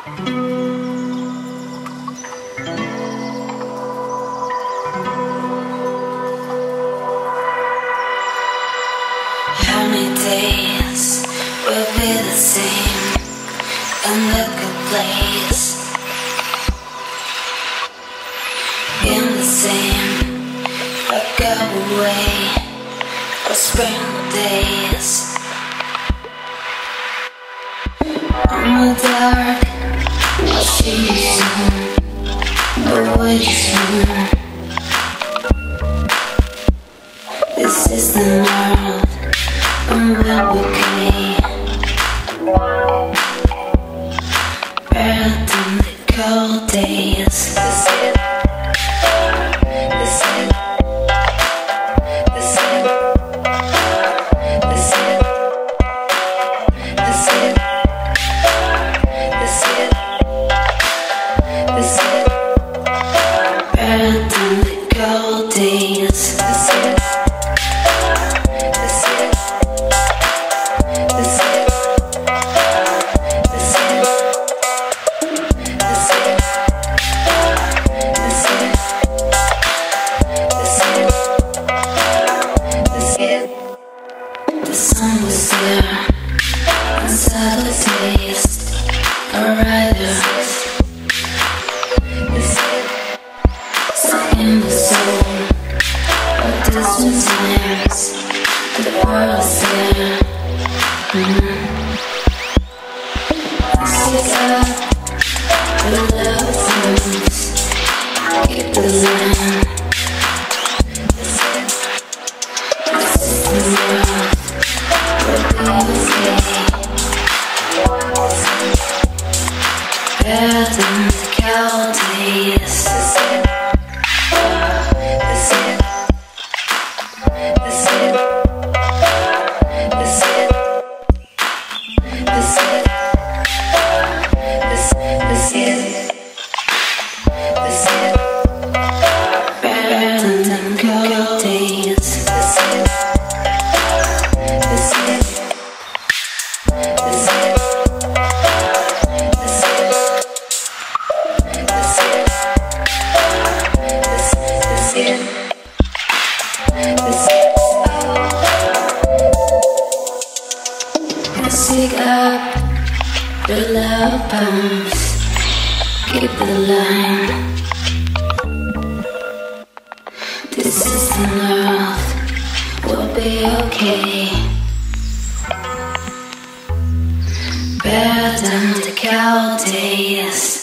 How many days will be the same in the good place? In the same, I go away for spring days. On the dark, I'll see you soon, away soon. This is the north, and we're okay. Better than the cold days. This is it. This is it. This is it. This is it. This is it. This is it. This is it. Better than the cold days. This is it. This is it. This is it. This is it. This is it. This is it. This is it. This is it. The sun was there, and subtle taste, a rider. This is it. In the soul of distant times, the world's there. Stick up the love songs, keep the line. This is the world, we'll be okay. Better than the cold days. This is it. This is it. This is it. This is it. This is it. This is it. This is it. Better than the cold days. This is it. This is it. This is it. This is it. This is it. This is it. This is it. Stick up the love bombs, keep the line. This is the north, we'll be okay. Better than the cold days.